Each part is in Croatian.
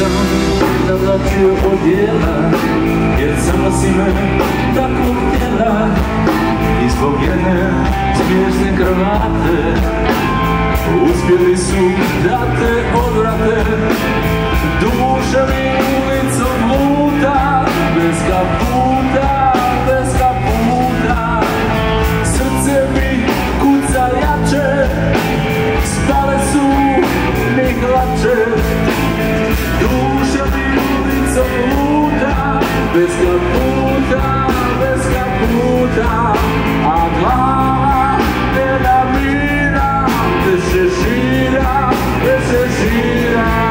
sam da plaću odjela, jer samo si me tako htjela. I zbog jedne smiješne kravate uspjeli su da te odvrate. Duša mi ulicom luta, bez kaputa, bez kaputa. Srce mi kuca jače, spale su mi hlače. Duša mi ulicom luta, bez kaputa, bez kaputa. A glava ne navira, bez šešira, bez šešira.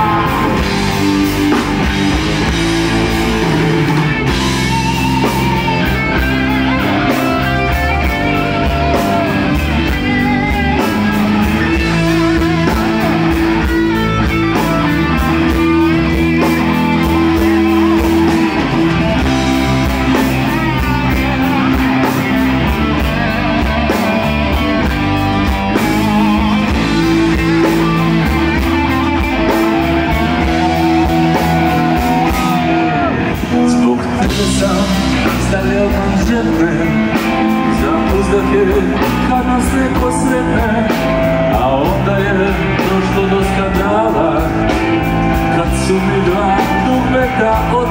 Stavljao sam žetve za uzdahe kad nas neko sretne, a onda je došlo do skandala kad su mi dva dugmeta